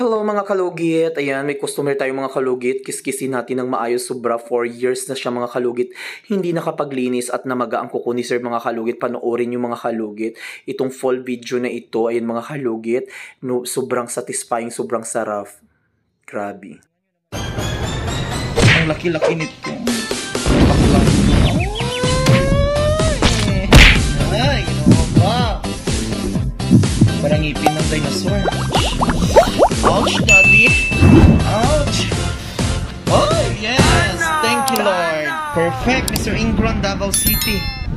Hello mga kalugit! Ayan, may customer tayong mga kalugit. Kiskisin natin ng maayos, sobra 4 years na siya mga kalugit. Hindi nakapaglinis at namaga ang kuko ni sir mga kalugit. Panoorin yung mga kalugit. Itong full video na ito, ayan mga kalugit. No, sobrang satisfying, sobrang sarap. Grabe. Ang laki-laki nito. Baklang. Ay, ginawa ba? Parang ngipin ng dinosaur. Ouch, daddy. Ouch. Oh, yes. Thank you, Lord. Perfect, Mr. Ingron, Davao City.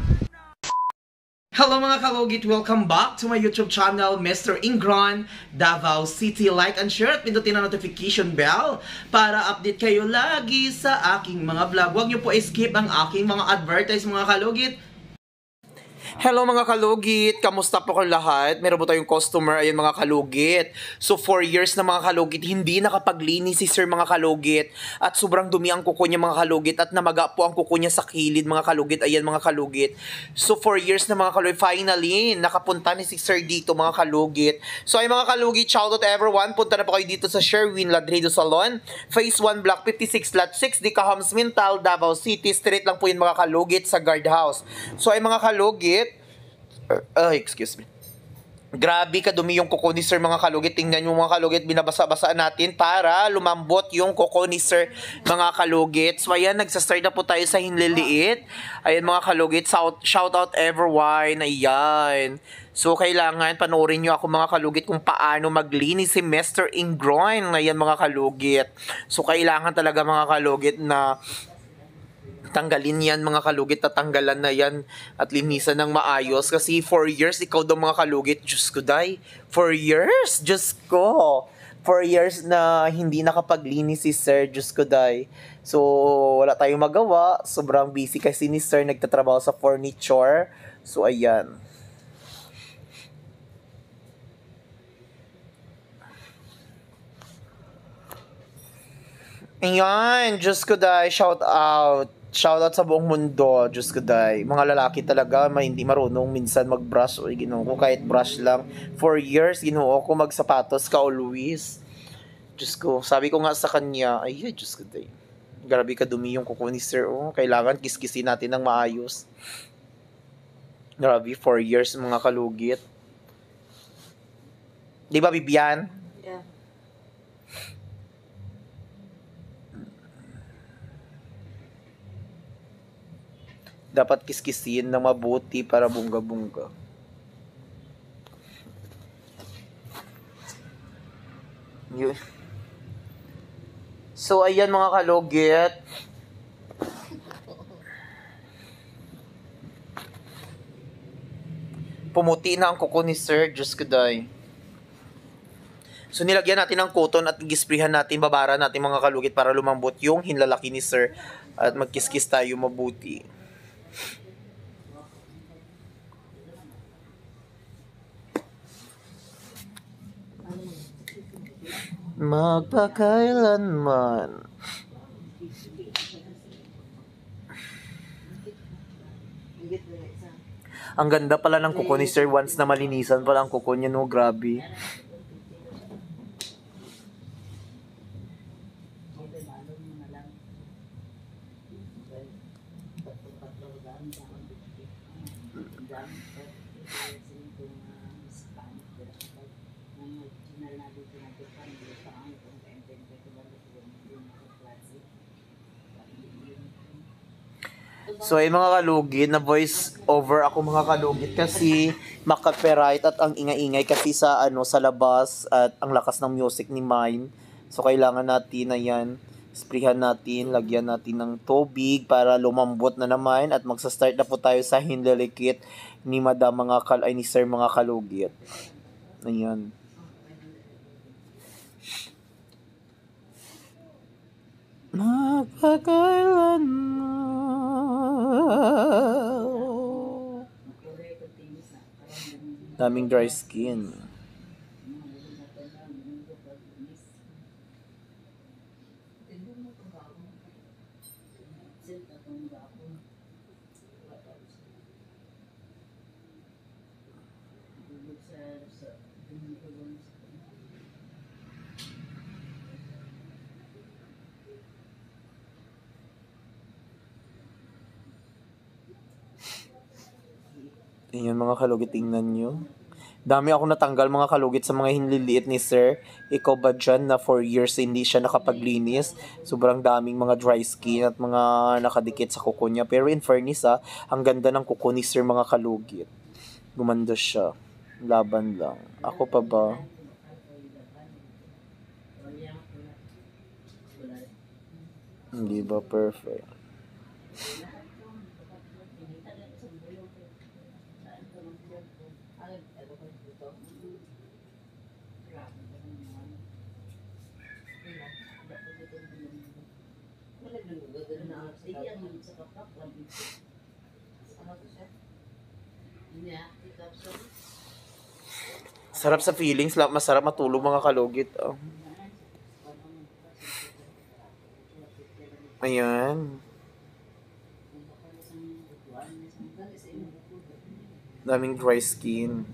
Hello mga kalugit! Welcome back to my YouTube channel, Mr. Ingron, Davao City. Like and share at pindutin ang notification bell para update kayo lagi sa aking mga vlog. Huwag niyo po skip ang aking mga advertise mga kalugit. Hello mga kalugit! Kamusta po kayong lahat? Meron po tayong customer, ayun mga kalugit. So 4 years na mga kalugit, hindi nakapaglinis si sir mga kalugit. At sobrang dumi ang kuko niya mga kalugit. At namaga po ang kuko niya sa kilid mga kalugit. Ayan mga kalugit. So 4 years na mga kalugit, finally, nakapunta ni si sir dito mga kalugit. So ay mga kalugit, shout out to everyone. Punta na po kayo dito sa Sherwin Ladrido Salon. Phase 1, Block 56, Lot 6, Dicahams Mintal, Davao City. Street lang po yun mga kalugit sa guardhouse. So ay mga kalugit, excuse me. Grabe kadumi yung kuko ni sir mga kalugit. Tingnan nyo mga kalugit, binabasa-basaan natin para lumambot yung kuko ni sir mga kalugit. So ayan, nagsastart na po tayo sa hinliliit. Ayan mga kalugit, shout out everyone. Ayan. So kailangan panoorin nyo ako mga kalugit kung paano maglinis si Mr. Ingron. Ayan mga kalugit. So kailangan talaga mga kalugit na tanggalin yan mga kalugit, tatanggalan na yan at linisan ng maayos kasi 4 years ikaw daw mga kalugit. Diyos ko day, 4 years, Diyos ko, 4 years na hindi nakapaglinis si sir, Diyos ko day. So wala tayong magawa, sobrang busy kasi ni sir, nagtatrabaho sa furniture. So ayan. Ayan, Diyos ko day, shout out. Shoutout sa buong mundo, Diyos ko day. Mga lalaki talaga, hindi marunong minsan mag-brush. O ginoo ko, kahit brush lang. 4 years, ginoo ko magsapatos ka always. Diyos ko, sabi ko nga sa kanya, ay, Diyos ko day. Grabe ka dumi yung kuko ni sir. Oh, kailangan kiskisin natin ng maayos. Grabe, 4 years mga kalugit. Di ba, Bibian? Yeah. Dapat kiskisin ng mabuti para bungga-bungga. Yun. So, ayan mga kalugit. Pumuti na ang kuko ni sir, Diyos ko day. So, nilagyan natin ng cotton at gisprihan natin, babara natin mga kalugit para lumambot yung hinlalaki ni sir at magkiskis tayo mabuti. Magpakailanman. Ang ganda pala ng kuko ni sir once na malinisan pala ang kuko niya, no? Grabe. So ay mga kalugit, na voice over ako mga kalugit kasi makapiright at ang ingay-ingay kasi sa sa labas at ang lakas ng music ni Mime. So kailangan natin na yan, sprayhan natin, lagyan natin ng tubig para lumambot na naman at magsa-start na po tayo sa hinlilikit ni Madam ni Sir mga kalugit. Ayan. Magpakailanman. Daming dry skin. Ayan mga kalugit, tingnan nyo. Dami ako natanggal mga kalugit sa mga hinliliit ni sir. Ikaw ba dyan na 4 years hindi siya nakapaglinis? Sobrang daming mga dry skin at mga nakadikit sa kuko niya. Pero in fairness ang ganda ng kuko ni sir mga kalugit. Gumanda siya. Laban lang. Ako pa ba? Hindi ba perfect? Sarap sa feelings, masarap matulog mga kalugit. Oh. Ayan. Daming dry skin.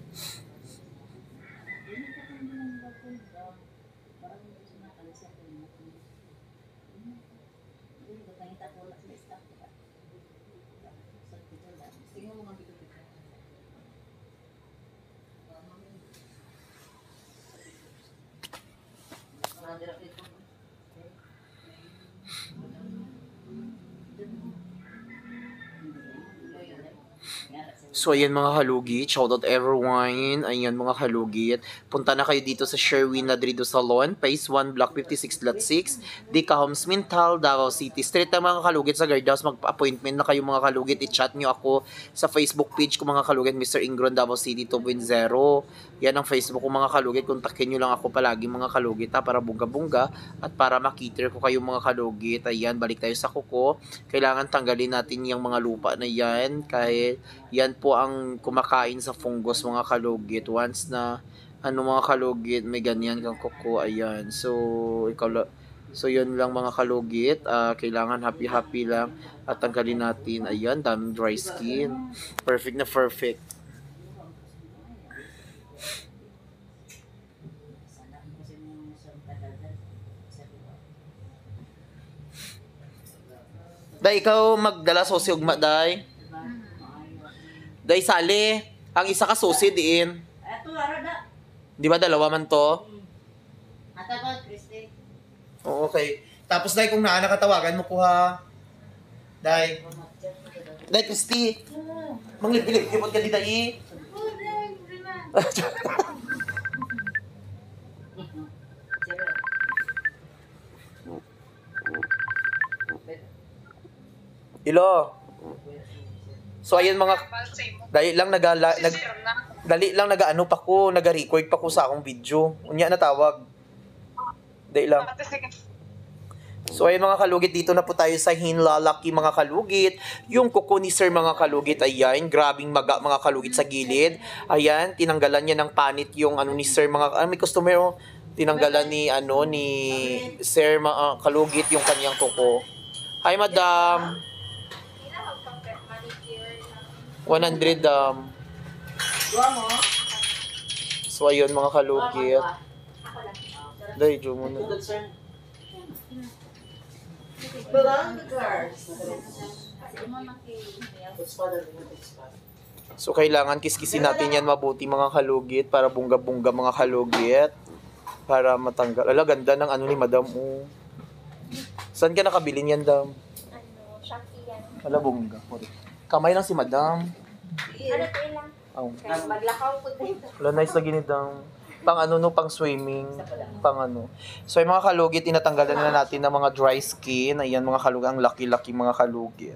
So, ayan mga kalugit. Shoutout everyone. Ayan mga kalugit. Punta na kayo dito sa Sherwin Ladrido Salon, Phase 1, Block 56.6, Dica Homes Mintal, Davao City. Straight na mga kalugit sa guardhouse. Mag-appointment na kayo mga kalugit. I-chat nyo ako sa Facebook page ko mga kalugit, Mr. Ingron, Davao City 2.0. Yan ang Facebook ko mga kalugit. Kontakin nyo lang ako palagi mga kalugit para bunga-bunga at para makiter ko kayo mga kalugit. Ayan, balik tayo sa kuko. Kailangan tanggalin natin yung mga lupa na yan kahit yan po ang kumakain sa fungus mga kalugit. Once na mga kalugit may ganyan kang kuko, ayan. So yun lang mga kalugit. Kailangan happy lang at tanggalin natin. Ayan, daming dry skin. Perfect na perfect. Day, ikaw magdala sosi ugma, day. Day, sali. Ang isa ka sosi diin. Di ba dalawa man to? Oo, okay. Tapos, day, kung naana katawagan mo ko ha. Day. Day, Christy. Manglibig, hipot ka di, day. Ilo. So ayan mga dali lang nagaano pa ko, naga-record pa ko sa akong video. Unya na tawag. Dali lang. So ayan mga kalugit, dito na po tayo sa hinlalaki mga kalugit. Yung kuko ni sir mga kalugit, ayan, grabing maga mga kalugit sa gilid. Ayan, tinanggalan niya ng panit yung ni sir mga may customer tinanggalan ni sir mga kalugit yung kanyang kuko. Hi madam. 100 So ayun mga kalugit. Dahil jo mo na. So kailangan kiskisin natin yan mabuti mga kalugit para bungga-bungga mga kalugit. Para matanggal. Ala, ganda ng ni madam. Saan ka nakabili niyan, dam? Shopee yan. Ala, bungga. Kamay lang si madam. Ano to lang? Oh. Maglakaw po dito. Wala, nice lagi ni dam. Pang pang swimming. So, yung mga kalugit, tinatanggalan na natin ng mga dry skin. Ayan, mga kalugit. Ang laki-laki mga kalugit.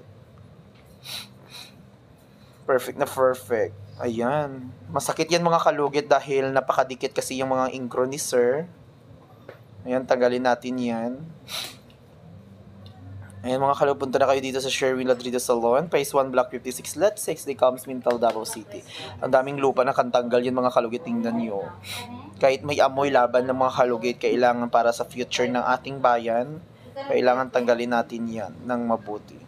Perfect na perfect. Ayan. Masakit yan mga kalugit dahil napakadikit kasi yung mga ingro ni sir. Ayan, tanggalin natin yan. Ayan mga kalugit, punta na kayo dito sa Sherwin Ladrido Salon, Phase 1, Block 56, Lot 6, Dica Homes Mintal, Davao City. Ang daming lupa na kantanggal yun mga kalugit, tingnan nyo. Kahit may amoy laban ng mga kalugit, kailangan para sa future ng ating bayan, kailangan tanggalin natin yan ng mabuti.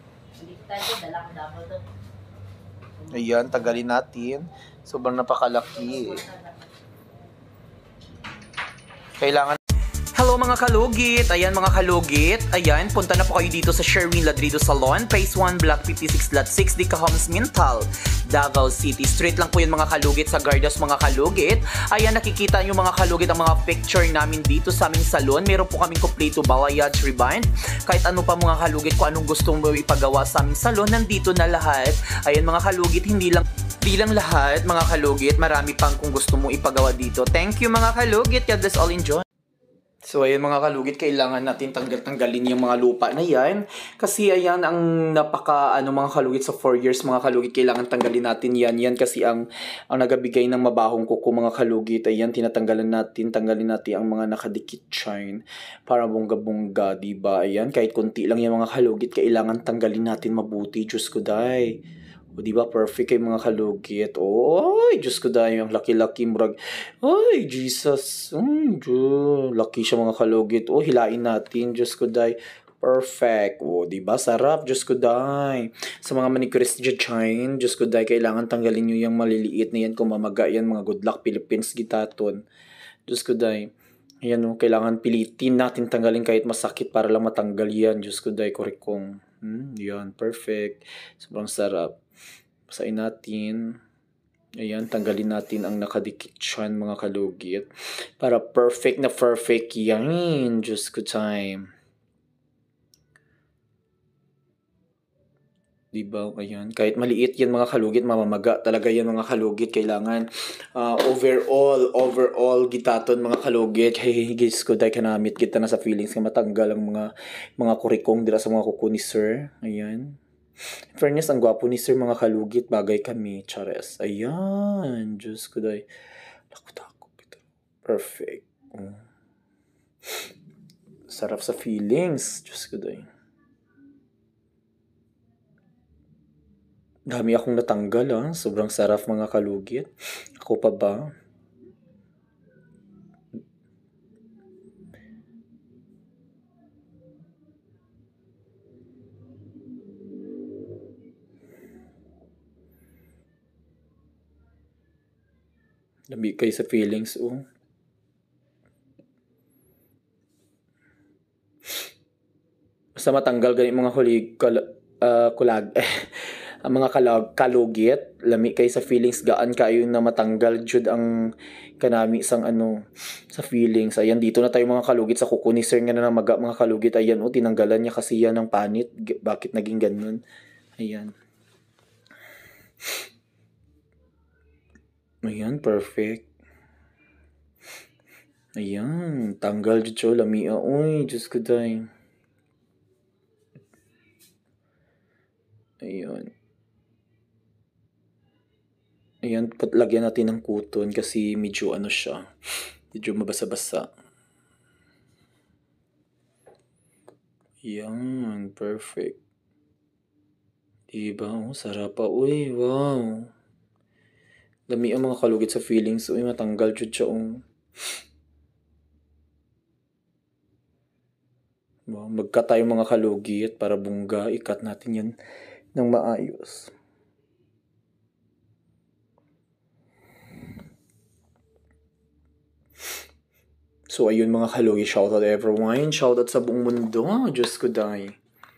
Ayan, tanggalin natin. Sobrang napakalaki. Kailangan Hello mga kalugit! Ayan mga kalugit. Ayan, punta na po kayo dito sa Sherwin Ladrido Salon, Phase 1, Block 56.6, Dica Homes Mintal, Davao City. Street lang po yun mga kalugit sa Gardas mga kalugit. Ayan, nakikita nyo mga kalugit ang mga picture namin dito sa aming salon. Meron po kaming kompleto balayage, rebind. Kahit ano pa mga kalugit, kung anong gustong mo ipagawa sa aming salon, nandito na lahat. Ayan mga kalugit, hindi lang lahat mga kalugit, marami pang kung gusto mo ipagawa dito. Thank you mga kalugit. God bless all, enjoy. So ayan mga kalugit, kailangan natin tanggalin yung mga lupa na yan. Kasi ayan ang mga kalugit sa 4 years mga kalugit, kailangan tanggalin natin yan kasi ang nagabigay ng mabahong kuko mga kalugit. Ayan, tanggalin natin ang mga nakadikit shine para bongga-bongga, diba? Ayan, kahit konti lang yung mga kalugit, kailangan tanggalin natin mabuti. Diyos ko day. O diba, perfect kay mga kalugit. Oy, Diyos ko dahil yung laki-laki murag. Ay, Jesus. Laki siya mga kalugit. O, hilain natin. Diyos ko dahil. Perfect. O, diba, sarap. Diyos ko dahil. Sa mga manicurist dyan, Diyos ko dahil, kailangan tanggalin nyo yung maliliit na yan. Kung mamaga yan, mga good luck Philippines gitaton. Diyos ko dahil. Ayan o, kailangan pilitin natin tanggalin kahit masakit para lang matanggal yan. Diyos ko dahil, korikong. Yan, perfect. Sobrang sarap. Basahin natin. Ayan, tanggalin natin ang nakadikit dyan, mga kalugit. Para perfect na perfect yan. Diyos ko time. Diba? Ayan. Kahit maliit yan mga kalugit, mamamaga talaga yan mga kalugit. Kailangan overall gitaton mga kalugit. Hey, guys ko, dahil kanamit kita na sa feelings nga matanggal ang mga kurikong dira sa mga kuko ni sir. Ayan. In fairness, ang gwapo ni sir mga kalugit, bagay kami, chares. Ayan, Diyos ko day. Takot. Perfect. Sarap sa feelings, Diyos ko day. Dami akong natanggal sobrang sarap mga kalugit. Ako pa ba? Dami kayo sa feelings, Basta matanggal ganit mga ang mga kalugit, lami kayo sa feelings, gaan kayo na matanggal jud ang kanami sang sa feelings. Ayan, dito na tayo mga kalugit sa kuko ni sir nga na namaga mga kalugit. Ayan, tinanggalan niya kasi yan ng panit. Bakit naging ganun? Ayan. Ayan, perfect. Ayan, tanggal dito, lamia. Uy, Diyos ko day. Ayan. Ayan, lagyan natin ng kuton kasi medyo siya. Medyo mabasa-basa. Ayan, perfect. Diba? Sarap pa. Uy, wow. Dami ang mga kalugit sa feelings. Uy, matanggal jud siya. Magka tayo mga kalugit para bungga. Ikat natin yan ng maayos. So, ayun mga kalugit. Shoutout everyone. Shoutout sa buong mundo. Diyos ko dahil.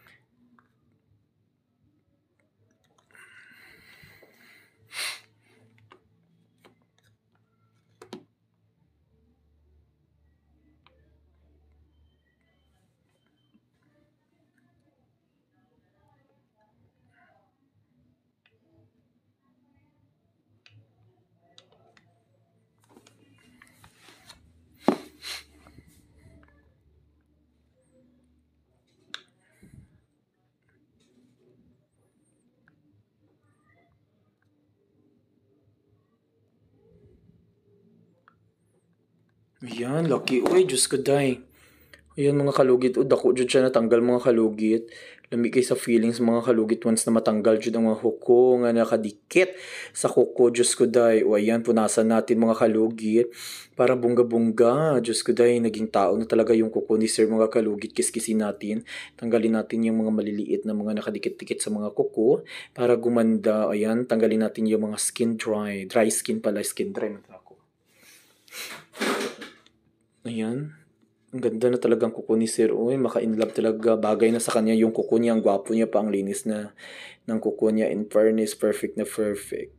Ayan, lucky. Uy, Diyos ko day. Ayan mga kalugit. Dako jud siya natanggal mga kalugit. Lami kay sa feelings mga kalugit once na matanggal jud ang mga huko nga nakadikit sa kuko. Diyos ko day. O ayan, punasan natin mga kalugit. Para bungga-bungga. Diyos ko day, naging tao na talaga yung kuko ni sir mga kalugit. Kiskisin natin. Tanggalin natin yung mga maliliit na mga nakadikit-dikit sa mga kuko. Para gumanda. Ayan, tanggalin natin yung mga skin dry. Dry skin pala, skin dry. Ayan. Ang ganda na talagang kuko ni Sir. Uy, maka-inlove talaga. Bagay na sa kanya yung kuko niya. Ang gwapo niya pa. Ang linis na ng kuko niya. In fairness, perfect na perfect.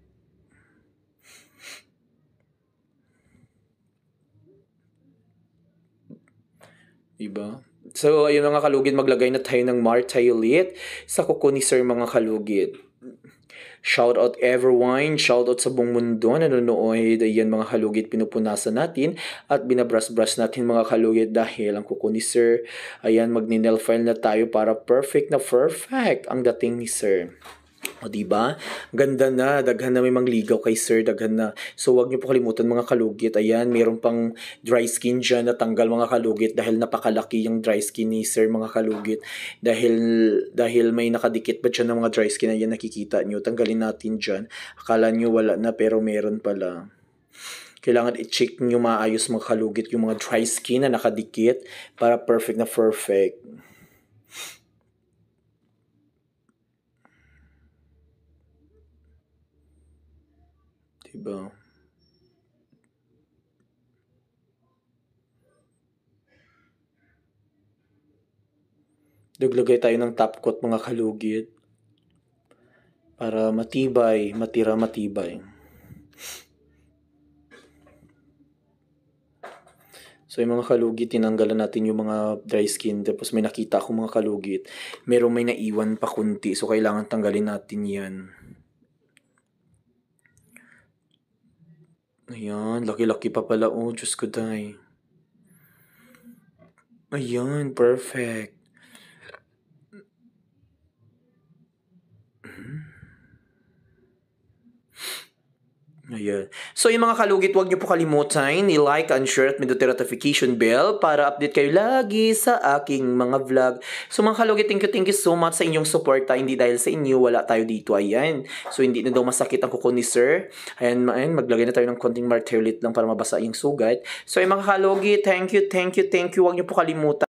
Diba? So, ayun mga kalugit, maglagay na tayo ng Martiolit sa kuko ni Sir mga kalugit. Shout out everyone, shout out sa buong mundo na nanonood. Ayan mga kalugit, pinupunasan natin at binabrush-brush natin mga kalugit dahil ang kuko ni Sir. Ayan, magni-nail file na tayo para perfect na perfect ang dating ni Sir. O diba? Ganda na, daghan na may mangligaw kay Sir, daghan na. So wag niyo po kalimutan mga kalugit. Ayan, mayroon pang dry skin dyan na tanggal mga kalugit dahil napakalaki yung dry skin ni Sir mga kalugit. Dahil may nakadikit pa dyan ng mga dry skin. Ayan, nakikita nyo. Tanggalin natin dyan. Akala nyo wala na pero meron pala. Kailangan i-check nyo maayos mga kalugit yung mga dry skin na nakadikit para perfect na perfect. Diba? Naglagay tayo ng top coat mga kalugit para matibay, matibay. So yung mga kalugit, tinanggalan natin yung mga dry skin. Tapos may nakita akong mga kalugit. May naiwan pa kunti. So kailangan tanggalin natin yan. Ayan, laki-laki pa pala. Oh, Diyos ko day. Ayan, perfect. Ayan. So yung mga kalugit, huwag niyo po kalimutan i-like and share at pindutin notification bell para update kayo lagi sa aking mga vlog. So mga kalugit, thank you so much sa inyong suporta. Hindi dahil sa inyo, wala tayo dito. Ayan. So hindi na daw masakit ang kuko ni Sir. Ayan, maglagay na tayo ng konting Martiolit lang para mabasa yung sugat. So yung mga kalugit, thank you. Huwag niyo po kalimutan.